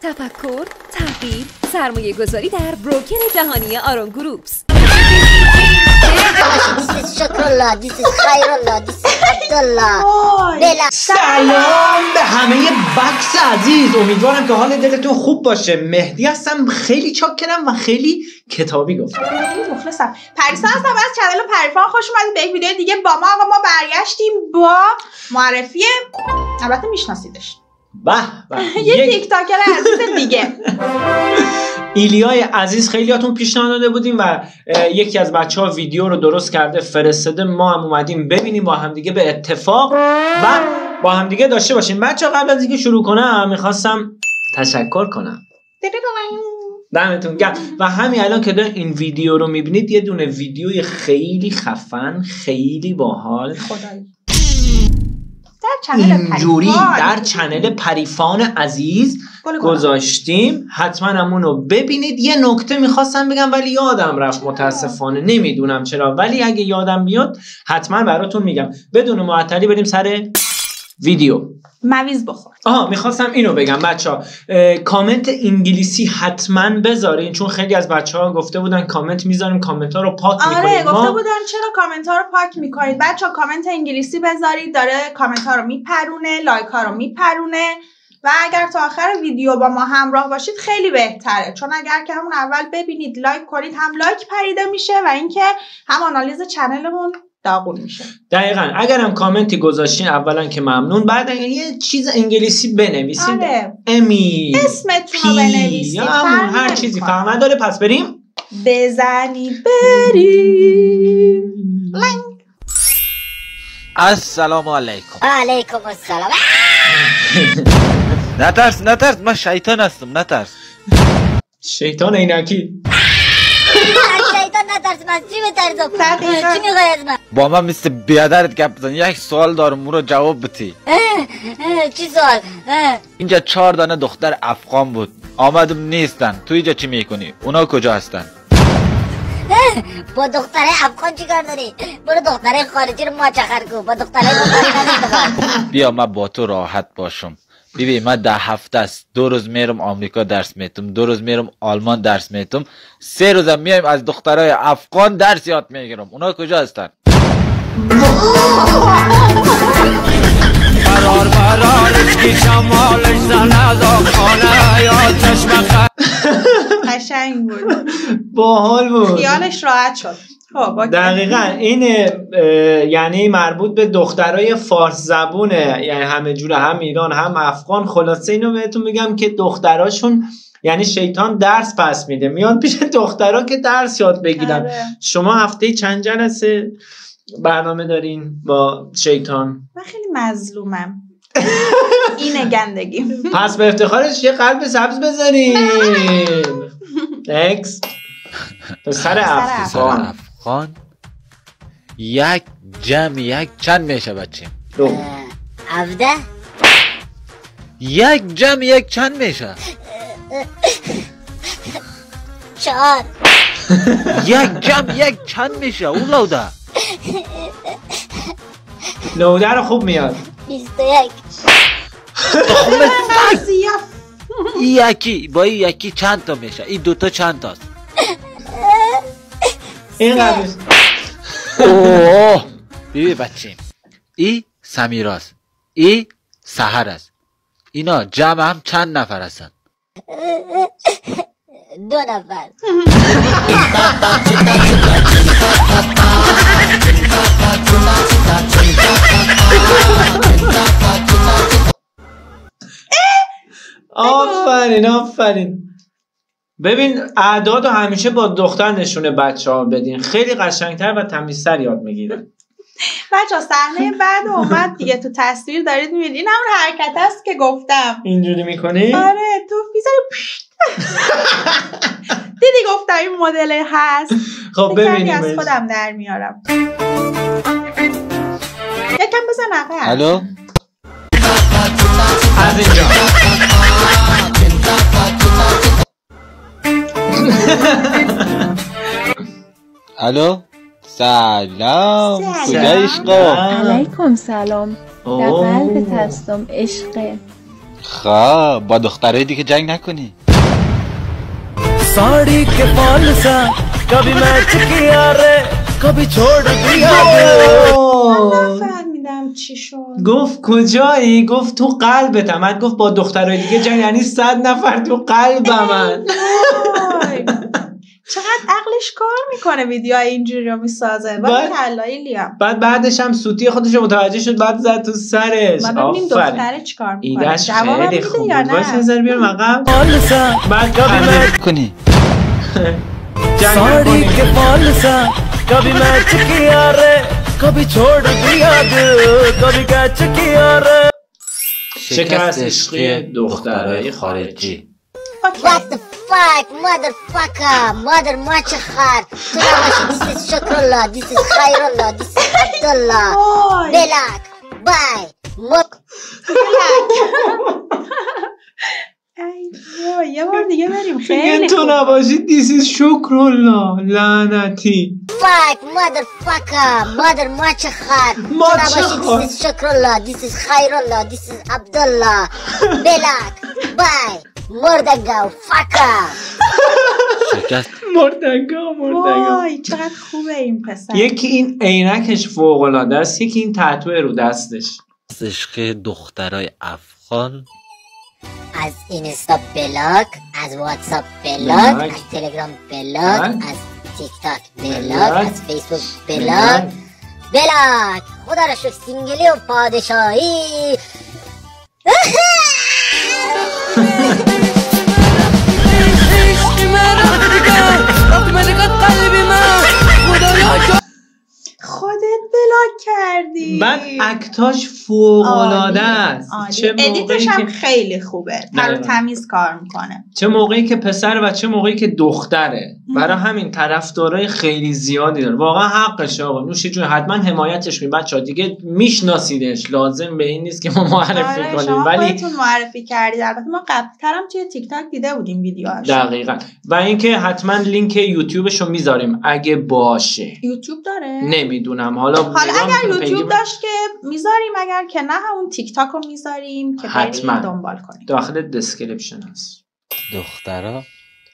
تفکر، تحقیق، سرمایه گذاری در بروکر جهانی آرون گروپس. شکرالله، دیس خیرالله، دیس عبدالله. سلام به همه بکس عزیز، امیدوارم که حال دلتون خوب باشه. مهدی هستم، خیلی چاکرم و خیلی کتابی گفتم. مخلصم. پریسا هستم از چنل پریفان. خوش اومدید به یک ویدیو دیگه با ما. آقا ما برگشتیم با معرفی، البته میشناسیدش، یه تیک تاکر عزیز دیگه. ایلیای عزیز خیلیاتون پیشنهاد داده بودیم و یکی از بچه‌ها ویدیو رو درست کرده فرستاده، ما هم اومدیم ببینیم با همدیگه به اتفاق و با همدیگه داشته باشیم. بچه‌ها قبل از اینکه شروع کنم میخواستم تشکر کنم. دمتون گرم. و همین الان که این ویدیو رو میبینید یه دونه ویدیوی خیلی خفن، خیلی باحال اینجوری در چنل پریفان عزیز گذاشتیم، حتما همونو ببینید. یه نکته میخواستم بگم ولی یادم رفت متاسفانه، نمیدونم چرا، ولی اگه یادم بیاد حتما براتون میگم. بدون معطلی بریم سر ویدیو. مویز بخور. میخواستم اینو بگم بچه‌ها، کامنت انگلیسی حتما بذارین، چون خیلی از بچه‌ها گفته بودن کامنت میذاریم، کامنت ها رو پاک میکنیم. آره گفته بودن چرا کامنت ها رو پاک میکنید. بچه‌ها کامنت انگلیسی بذارید، داره کامنت ها رو میپرونه، لایک ها رو میپرونه و اگر تا آخر ویدیو با ما همراه باشید خیلی بهتره، چون اگر که همون اول ببینید لایک کنید، هم لایک پریده میشه و اینکه هم آنالیز چنلمون داغون میشه. دقیقاً. اگرم کامنتی گذاشتین اولا که ممنون، بعد یه چیز انگلیسی بنویسید. آره. امی، اسمتون رو بنویسید، هر چیزی فهمه داره. پس بریم بزنید بریم. السلام علیکم. علیکم السلام. نترس، من شیطان هستم، نترس. شیطان عینکی. شیطان نترس، من چی بترسم؟ چی میخوای از من؟ با من مثل بیادرت گپ بزن. یک سوال دارم، اون رو جواب بدی. چی سوال؟ اینجا 4 دانه دختر افغان بود، آمدم نیستن. تو اینجا چی میکنی؟ اونا کجا هستن؟ با دختره افغان چی کار داری؟ برو دختره خارجی رو ماچخر کن. با دختره افغان بیا من با تو راحت باشم. ببین من 10 هفته است 2 روز میرم آمریکا درس میتم، 2 روز میرم آلمان درس میتم، 3 روزم میایم از دخترای افغان درس یاد میگیرم. اونا کجا هستن؟ قشنگ بود، باحال بود، خیالش راحت شد. دقیقاً این یعنی مربوط به دخترای فارس زبونه، یعنی همه جوره، هم ایران هم افغان. خلاصه اینو بهتون میگم که دختراشون، یعنی شیطان درس پس میده، میان پیش دخترها که درس یاد بگیرن. شما هفته چند جلسه برنامه دارین با شیطان؟ من خیلی مظلومم. اینه گندگی. پس به افتخارش یه قلب سبز بذارین. نکس. پسر افغان. یک جمع یک چند میشه بچه؟ 17. یک جمع یک چند میشه؟ 4. یک جمع یک چند میشه؟ اون لوده رو خوب میاد. 21. یکی با این یکی چند تا میشه؟ این دوتا چند تاست؟ این قبل. اوه بیبی بچیم، ای سمیراست، ای سحر است. اینا جمع هم چند نفر هستن؟ 2 نفر. آفرین. ببین اعداد رو همیشه با دختر نشونه بچه ها بدین، خیلی قشنگتر و تمیزتر یاد میگیرن. بچه ها صحنه بعد اومد دیگه، تو تصویر دارید میبینید. این همون حرکت هست که گفتم. اینجوری میکنی؟ آره تو بیزاری. دیدی گفتم این مدل هست. خب ببینیم، از خودم در میارم. یکم بزن عقب. الو از اینجا. الو سلام، کجا عشقا؟ علیکم سلام، در قلبت هستم عشقه. خب با دخترای دیگه جنگ نکنی. साड़ी के फॉल सा कभी मैच किया रे कभी छोड़ दिया فهمیدم چی شد. گفت کجایی؟ گفت تو قلبتم. من گفت با دخترای دیگه جنگ، یعنی 100 نفر تو قلبم من. چقدر عقلش کار میکنه ویدیوهای اینجوری رو میسازه. بعد کلایی لیا. بعدش هم سوتی خودش رو متوجه شد، بعد زد تو سرش. ما ببینیم دختره چیکار میکنه. ایدهش خیلی خوب بود. باش نظر بیارم عقب. फॉल सा بعد कभी मैच کنی साड़ी के फॉल सा कभी मैच किया रे कभी छोड़ दिया दिल कभी कैच किया रे شکست عشقی دخترای خارجی. What the fuck motherfucker mother ماچ خر تو نباشی. This is شکرالله This is خیرالله This is عبدالله بلاک بای ای وای یه بار دیگه بریم. میگه خیلی تو خوب. نباشی دیسی شکرالله لعنتی. fuck motherfucker mother ماچ خر تو ماچ نباشی. خر. This is شکرالله This is خیرالله This is عبدالله بلاک بای مردگاو fucker. شکست مردگا. وای چقدر خوبه این پسر. یکی این عینکش فوق العاده است، یکی این تتو رو دستش. عشق دخترای افغان. از اینستا بلاک، از واتساپ بلاک، بلاک. از تلگرام بلاک، بلاک. از تیک تاک بلاک. بلاک، از فیسبوک بلاک. بلاک خدا را شکر سینگلی و پادشاهی. خودت بلاک کردی. بعد اکتاش فوق العاده است. چه ادیتش هم خیلی خوبه. تر تمیز کار میکنه. چه موقعی که پسر و چه موقعی که دختره. برای همین طرفدارای خیلی زیادی داره. واقعا حقشه آقا. نوش جون حتما حمایتش می بچا دیگه میشناسیدش. لازم به این نیست که ما معرفی کنیم. شما ولی خودتون معرفی کردید. البته ما قبل‌ترم توی تیک تاک دیده بودیم ویدیوهاش. دقیقاً. و اینکه حتما لینک یوتیوبش رو میذاریم اگه باشه. یوتیوب داره؟ نمیدونم. حالا اگر یوتیوب داشت که میذاریم، اگر که نه همون تیک تاک رو میذاریم که حتما بریم دنبال کنیم. داخل دسکریپشن هست. دخترا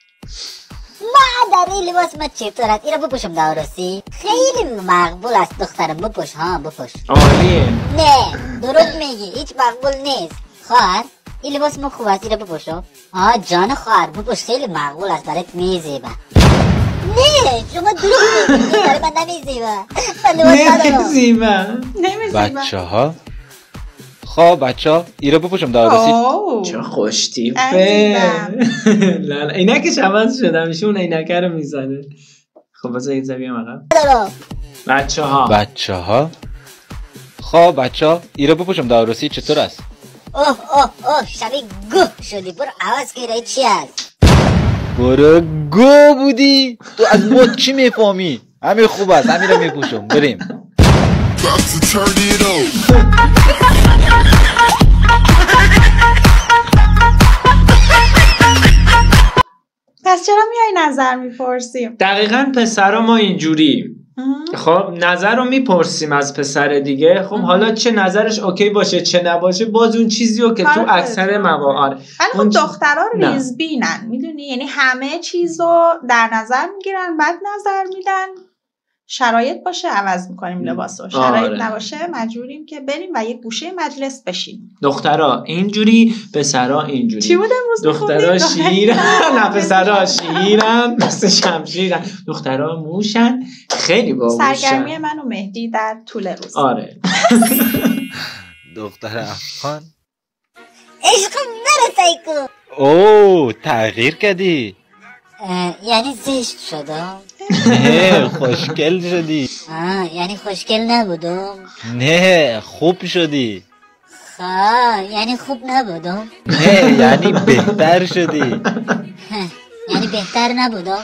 در این لباس من چطورت؟ این رو بپوشم دارستی؟ خیلی مقبول است دخترم. بپوش ها بپوش. عالیه. نه درست میگی هیچ مقبول نیست. خواهر این لباس من خوب است. این رو بپوشم. جان خواهر بپوش خیلی مقبول است. برات میزیبه. نه شما دروغ میگی. برای من نمیزیبه. من لباس ندارم. نمیزیبه. بچه ها خب بچه ها ایره بپوشم دارسی. چه خوش تیپه. اینکش عوض شده همیشه اون اینکه رو میزنه. خب بذار یک زبیم عقب. بچه ها خب بچه ها ایره بپوشم دارسی چطور است؟ اوه شبیه گوه شدی. برو عوض که چی هست؟ برو گو بودی. تو از مد چی میفهمی؟ همین خوب است. همین رو میپوشم. بریم. پس چرا میای نظر میپرسیم؟ دقیقاً پسرا ما اینجوری. خب نظر رو میپرسیم از پسر دیگه. خب حالا چه نظرش اوکی باشه چه نباشه باز اون چیزی رو که تو اکثر مواقع. ولی خب دخترها ریزبینن میدونی، یعنی همه چیز رو در نظر میگیرن بعد نظر میدن. شرایط باشه عوض میکنیم لباسو، شرایط نباشه مجبوریم که بریم و یک گوشه مجلس بشینیم. دخترا اینجوری پسرا اینجوری. چی بود امروز دخترا شیرن نه پسرا شیرن مثل شمشیرن. دخترا موشن خیلی باهوشن. سرگرمی من و مهدی در طول روز. آره. دختر افغان عشقم نرسیکو. اوه تغییر کردی. یعنی زشت شدم؟ نه خوشگل شدی. یعنی خوشگل نبودم؟ نه خوب شدی. یعنی خوب نبودم؟ نه یعنی بهتر شدی. یعنی بهتر نبودم؟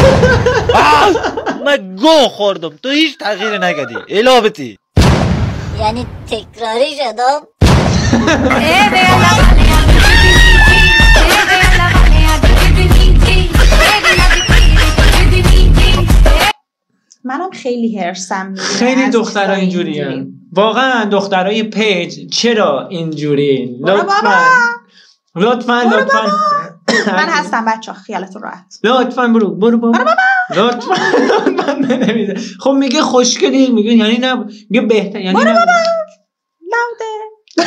من گو خوردم تو هیچ تغییر نکردی. الابتی یعنی تکراری شدم؟ منم خیلی هرسم میگیره. خیلی دخترها اینجوری هن. واقعا دخترای پیج چرا اینجوری؟ لطفا لطفاً من هستم بچه ها، خیالتون راحت. لطفاً برو بابا. لطفاً نمیده. خب میگه خوشگلی، میگه یعنی نه، میگه بهتر یعنی نه. لاوده.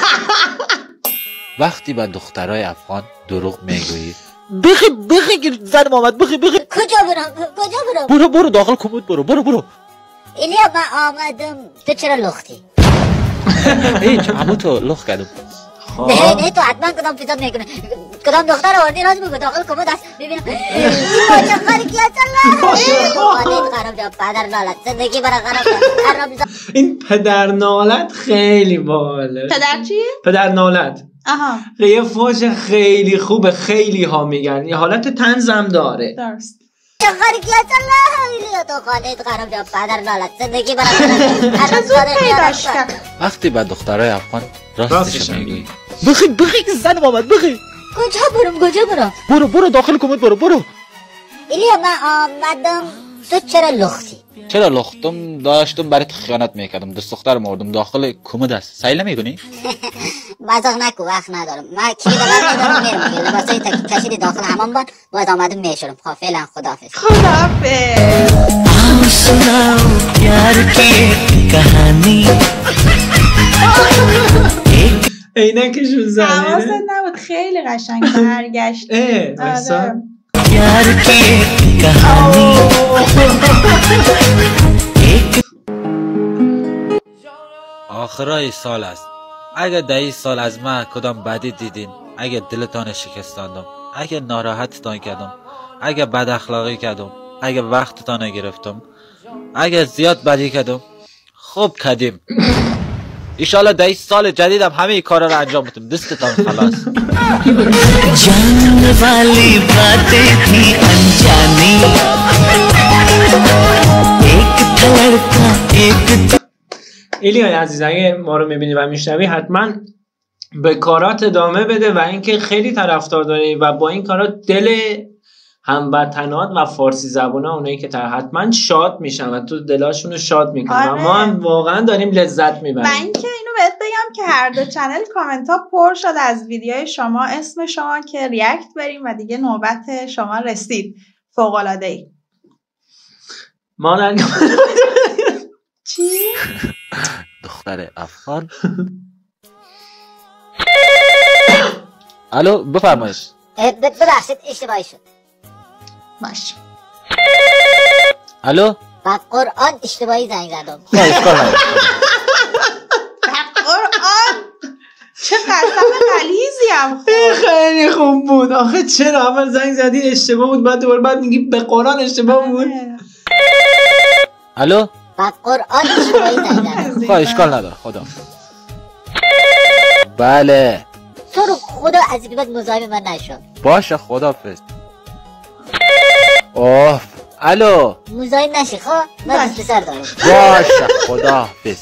وقتی با دخترای افغان دروغ میگویی بخی زن محمد بخی کجا برم برو داخل کمد برو ایلیا من آمدم، تو چرا لختی؟ هیچ عمو تو لخ کردم. نه تو حتما کدام پیدا میکنه، کدام دختر آوردی راز بگو، داخل کمد هست ببینم. باشه خری کیا خانه خراب جا پدر نالت، زندگی برای خراب جا. این پدر نالت خیلی باله. پدر چی؟ پدر نالت. آها یه فوش خیلی خوبه، خیلی ها میگن، یه حالت طنزم داره. درست. خری کیا ایلیا تو خانه خراب جا پدر نالت، زندگی برای خراب پیداش کرد. وقتی با دخترای افغان راستش میگویی بخی زن محمد بخی. کجا برم؟ برو داخل کمد برو. ایلیا من آمدم، تو چرا لختی؟ چرا لختم؟ داشتم برات خیانت میکردم، دست دختر مردم داخل کمد است. سایل نمیکنی؟ مزاق نکو، وقت ندارم. من کلید دارم میرم، لباسای کشیدی داخل حمام بان، باید آمدم میشورم. فعلا خداحافظ. प्यार की कहानी عینکشون زده. حواست نبود، خیلی قشنگ برگشت. وایسا. प्यार की कहानी آخرای سال است. اگه در این سال از من کدام بدی دیدین، اگه دلتان شکستاندم، اگه ناراحتتان کردم، اگه بد اخلاقی کردم، اگه وقتتان نگرفتم، اگه زیاد بدی کردم، خوب کردیم. ایشالا در این سال جدیدم همه ای کارا رو انجام بدم. دستتان خلاص. जान वाली बातें थी अनजानी एक था लड़का एक ایلیای عزیز، اگه ما رو میبینی و میشنوی حتما به کارات ادامه بده و اینکه خیلی طرفدار داری و با این کارات دل هموطنات و فارسی زبونا اونایی که حتما شاد میشن و تو دلاشون رو شاد میکنن. و ما هم واقعا داریم لذت میبریم. و اینکه اینو بهت بگم که هر دو چنل کامنت ها پر شد از ویدیوهای شما، اسم شما که ریاکت بریم و دیگه نوبت شما رسید. فوق العاده ای. ما چی؟ دختر افغان. الو بفرمایید. ببخشید اشتباهی شد. باش. الو با قرآن اشتباهی زنگ زدم. قرآن چه قسم غلیظی هم خود. خیلی خوب بود. آخه چرا اول زنگ زدی اشتباه بود، بعد دوباره بعد میگی به قرآن اشتباه بود. الو با قرآن اشتباهی زنگ زدم. اشکال نداره. خدا. بله تو رو خدا از این بعد مزاحم من نشد. باشه خداحافظ. اوه الو مزاحم نشی خب، من پسر دارم. باشه خداحافظ.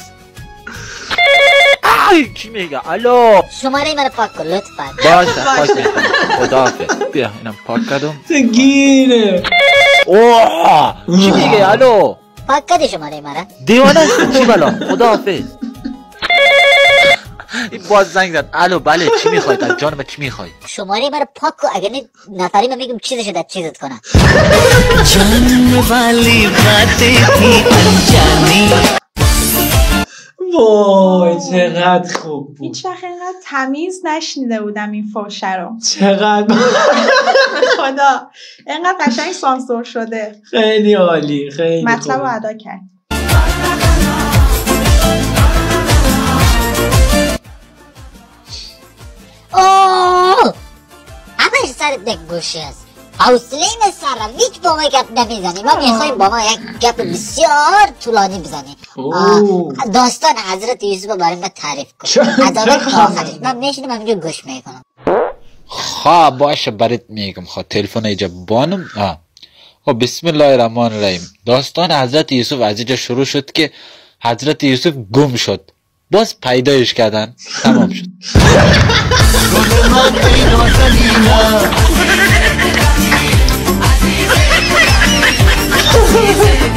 ای چی میگه؟ الو شماره من پاک کن لطفا. باشه پاک میکنم. خداحافظ. بیا اینم پاک کردم. گیره. اوه چی میگه؟ الو پاک کردی شماره من؟ دیوانه است چی بلا؟ خداحافظ. این باز زنگ زد. الو بله چی میخواید؟ از جان من چی میخواید؟ شماره من پاک کن، اگر نه نفری من میگم چیزشو در چیزت کنم. जान वाली बातें थी अनजानी وای چقدر خوب بود. هیچ وقت اینقدر تمیز نشنیده بودم این فوشه رو. چقدر خدا اینقدر قشنگ سانسور شده. خیلی عالی. خیلی مطلب رو خوب. ادا کرد. اوه همه سرت یک گوشی است. حوصله این سرم هیچ با ما گپ نمیزنی. ما میخوایم با ما یک گپ بسیار طولانی بزنیم. داستان حضرت یوسف رو برای من تعریف کن از اول تا آخرش. من میشینم همینجور گوش میکنم. خواه باشه برات میگم. خواه تلفن ایجا بانم. خب بسم الله الرحمن الرحیم. داستان حضرت یوسف از اینجا شروع شد که حضرت یوسف گم شد، باز پیدایش کردن، تمام شد.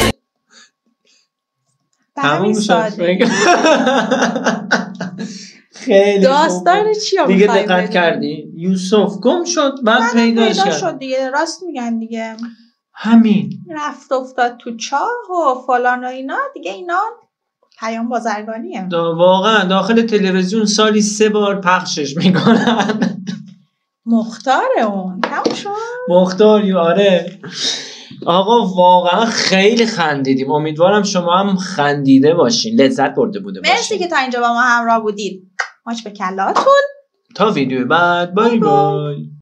تموم شد. خیلی داستان خوب. چی رو دیگه می‌خوای دقت بدونی؟ کردی یوسف گم شد بعد پیداش پیدا کرد شد دیگه، راست میگن دیگه، همین رفت افتاد تو چاه و فلان و اینا دیگه، اینا پیام بازرگانیه. واقعا داخل تلویزیون سالی 3 بار پخشش میکنن. مختاره اون تموم شد. مختاری آره. آقا واقعا خیلی خندیدیم، امیدوارم شما هم خندیده باشین، لذت برده بوده باشین. مرسی که تا اینجا با ما همراه بودید. ماچ به کلاتون. تا ویدیو بعد، بای بای.